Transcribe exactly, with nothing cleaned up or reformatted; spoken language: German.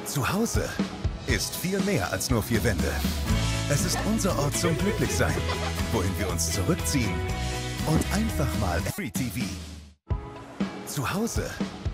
Zu Hause ist viel mehr als nur vier Wände. Es ist unser Ort zum Glücklichsein, wohin wir uns zurückziehen und einfach mal Free T V. Zu Hause